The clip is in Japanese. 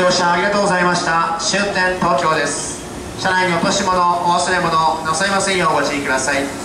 乗車ありがとうございました。終点東京です。車内に落とし物、お忘れ物なさいませんようご注意ください。